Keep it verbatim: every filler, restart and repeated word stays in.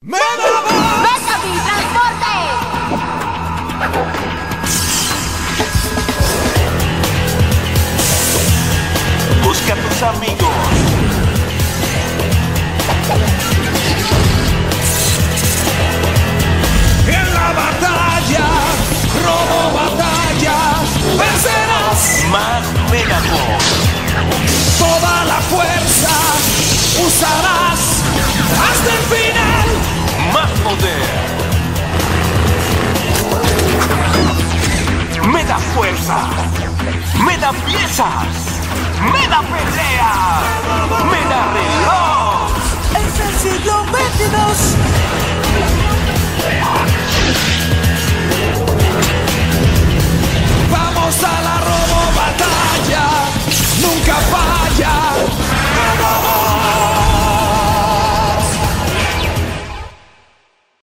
¡Metavi Transporte! Busca a tus amigos. En la batalla, robo batallas, vencerás. Más Megaforce. Toda la fuerza usarás hasta el final. Más poder. Me da fuerza. Me da piezas. Me da pelea. Me da reloj. Es el siglo veintidós. Vamos a la robo batalla. Nunca para.